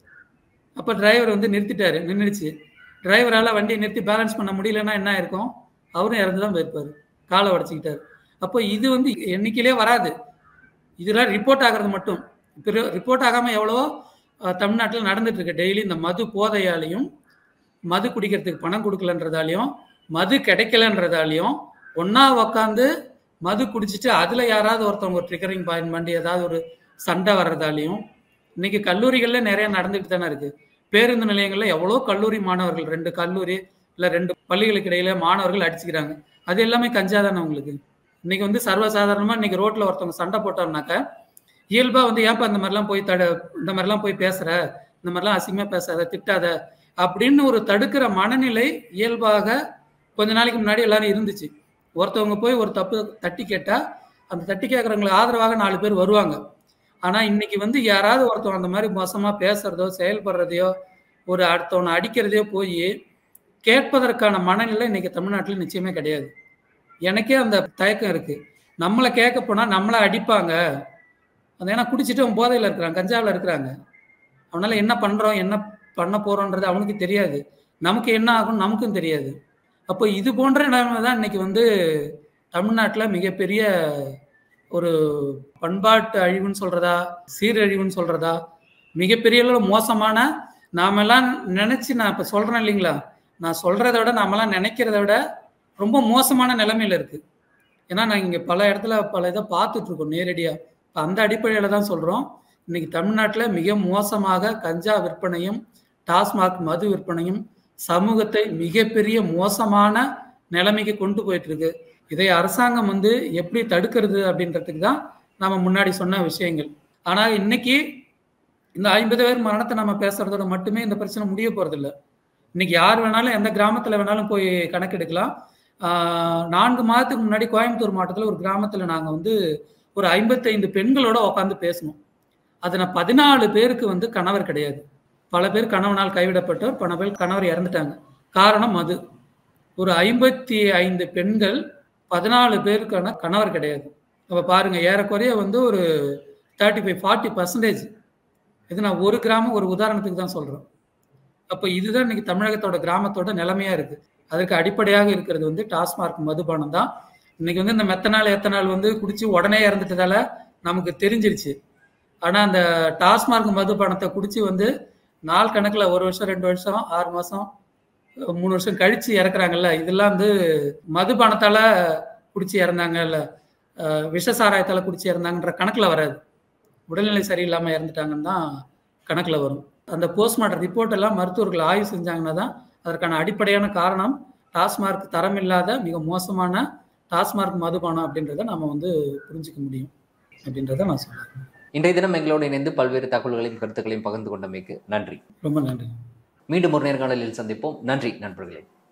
அப்ப டிரைவர் வந்து நின்றுடுச்சு. டிரைவரால வண்டியை நிறுத்தி பேலன்ஸ் பண்ண முடியலன்னா என்ன இருக்கும், அவரும் இறந்துதான் போயிருப்பாரு, காலை உடச்சிக்கிட்டாரு. அப்போ இது வந்து எண்ணிக்கையிலே வராது, இதெல்லாம் ரிப்போர்ட் ஆகிறது மட்டும். ரிப்போர்ட் ஆகாம எவ்வளவோ தமிழ்நாட்டில் நடந்துட்டு இருக்கு. டெய்லி இந்த மது போதையாலையும், மது குடிக்கிறதுக்கு பணம் கொடுக்கலன்றதாலையும், மது கிடைக்கலன்றதாலையும் ஒன்னா உக்காந்து மது குடிச்சிட்டு அதுல யாராவது ஒருத்தவங்க ஒரு ட்ரிகரிங் பாயிண்ட் பண்ணி ஏதாவது ஒரு சண்டை வர்றதாலையும் இன்னைக்கு கல்லூரிகள்ல நிறைய நடந்துட்டு தானே இருக்கு. பேருந்து நிலையங்கள்ல எவ்வளோ கல்லூரி மாணவர்கள், 2 கல்லூரி இல்ல 2 பள்ளிகளுக்கு இடையில மாணவர்கள் அடிச்சுக்கிறாங்க. அது எல்லாமே கஞ்சா தானே உங்களுக்கு. இன்னைக்கு வந்து சர்வசாதாரணமா இன்னைக்கு ரோட்ல ஒருத்தவங்க சண்டை போட்டோம்னாக்க இயல்பா வந்து ஏன்பா இந்த மாதிரிலாம் போய் பேசுற, இந்த மாதிரிலாம் அசிங்கமா பேசாத, திட்டாத அப்படின்னு ஒரு தடுக்கிற மனநிலை இயல்பாக கொஞ்ச நாளைக்கு முன்னாடி எல்லாரும் இருந்துச்சு. ஒருத்தவங்க போய் ஒரு தப்பு தட்டி கேட்டா அந்த தட்டி கேட்கறவங்களுக்கு ஆதரவாக 4 பேர் வருவாங்க. ஆனா இன்னைக்கு வந்து யாராவது ஒருத்தவங்க அந்த மாதிரி மோசமா பேசுறதோ செயல்படுறதையோ ஒரு அடுத்தவனை அடிக்கிறதையோ போய் கேட்பதற்கான மனநிலை இன்னைக்கு தமிழ்நாட்டில் நிச்சயமே கிடையாது. எனக்கே அந்த தயக்கம் இருக்கு. நம்மளை கேட்க போனா நம்மளை அடிப்பாங்க, அது ஏன்னா குடிச்சிட்டு அவன் போதையில இருக்கிறான், கஞ்சாவில் இருக்கிறாங்க. அவனால என்ன பண்றோம் என்ன பண்ண போறோன்றது அவனுக்கு தெரியாது, நமக்கு என்ன ஆகும் நமக்கும் தெரியாது. அப்போ இது போன்ற நிலைமை தான் இன்னைக்கு வந்து தமிழ்நாட்டில் மிகப்பெரிய ஒரு பண்பாட்டு அழிவுன்னு சொல்றதா, சீரழிவுன்னு சொல்றதா, மிகப்பெரிய மோசமான, நாமெல்லாம் நினைச்சு, நான் இப்ப சொல்றேன் இல்லைங்களா, நான் சொல்றதை விட நாமெல்லாம் நினைக்கிறத விட ரொம்ப மோசமான நிலைமையில இருக்கு. ஏன்னா நான் இங்க பல இடத்துல பல இதை பார்த்துட்டு இருக்கோம் நேரடியா. அந்த அடிப்படையில தான் சொல்றோம், இன்னைக்கு தமிழ்நாட்டில் மிக மோசமாக கஞ்சா விற்பனையும் டாஸ்மாக் மது விற்பனையும் சமூகத்தை மிகப்பெரிய மோசமான நிலைமைக்கு கொண்டு போயிட்டு இருக்கு. இதை அரசாங்கம் வந்து எப்படி தடுக்கிறது அப்படின்றதுக்கு தான் நம்ம முன்னாடி சொன்ன விஷயங்கள். ஆனால் இன்னைக்கு இந்த 50 பேர் மரணத்தை நம்ம பேசுறதோட மட்டுமே இந்த பிரச்சனை முடிய போறதில்லை. இன்னைக்கு யார் வேணாலும் எந்த கிராமத்தில் வேணாலும் போய் கணக்கெடுக்கலாம். 4 மாதத்துக்கு முன்னாடி கோயம்புத்தூர் மாவட்டத்தில் ஒரு கிராமத்தில் நாங்கள் வந்து ஒரு 55 பெண்களோட உட்காந்து பேசணும். அதில் 14 பேருக்கு வந்து கணவர் கிடையாது. பல பேர் கணவனால் கைவிடப்பட்டவர், பல பேர் கணவர் இறந்துட்டாங்க. காரணம் மது. ஒரு 55 பெண்கள், 14 பேருக்கான கணவர் கிடையாது. அப்போ பாருங்க, ஏறக்குறைய வந்து ஒரு 35-40%. இது நான் ஒரு கிராமம் ஒரு உதாரணத்துக்கு தான் சொல்றேன். அப்போ இதுதான் இன்னைக்கு தமிழகத்தோட கிராமத்தோட நிலைமையா இருக்கு. அதற்கு அடிப்படையாக இருக்கிறது வந்து டாஸ்மாக் மதுபானம் தான். இன்னைக்கு வந்து இந்த மெத்தனால் எத்தனால் வந்து குடிச்சு உடனே இறந்துட்டதால நமக்கு தெரிஞ்சிருச்சு. ஆனா அந்த டாஸ்மாக் மதுபானத்தை குடிச்சு வந்து நாள் கணக்குல 1 வருஷம் 2 வருஷம் 6 மாசம் 3 வருஷம் கழிச்சு இறக்குறாங்கல்ல, இதெல்லாம் வந்து மதுபானத்தால குடிச்சு இறந்தாங்க இல்ல விஷ சாராயத்தால குடிச்சு இறந்தாங்கன்ற கணக்குல வராது. உடல்நிலை சரியில்லாம இறந்துட்டாங்கன்னு தான் கணக்குல வரும். அந்த போஸ்ட்மார்ட்டம் ரிப்போர்ட் எல்லாம் மருத்துவர்கள் ஆய்வு செஞ்சாங்கன்னா தான் அதற்கான அடிப்படையான காரணம் டாஸ்மாக் தரம் இல்லாத மிக மோசமான டாஸ்மாக் மதுபானம் அப்படின்றத நம்ம வந்து புரிஞ்சுக்க முடியும் அப்படின்றத நான் சொல்றேன். இன்றைய தினம் எங்களோடு இணைந்து பல்வேறு தகவல்களையும் கருத்துக்களையும் பகிர்ந்து கொண்டமைக்கு நன்றி. ரொம்ப நன்றி. மீண்டும் ஒரு நேர்காணலில் சந்திப்போம். நன்றி நண்பர்களே.